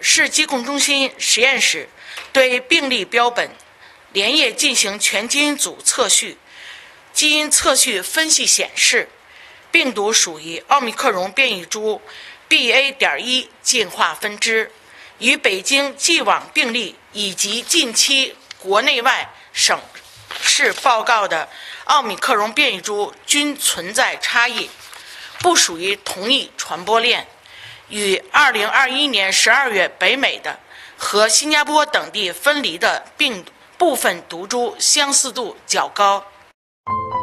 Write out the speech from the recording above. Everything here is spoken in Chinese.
市疾控中心实验室对病例标本连夜进行全基因组测序，基因测序分析显示，病毒属于奥密克戎变异株 BA.1 进化分支，与北京既往病例以及近期国内外省市报告的奥密克戎变异株均存在差异，不属于同一传播链，与2021年12月北美的和新加坡等地分离的部分毒株相似度较高。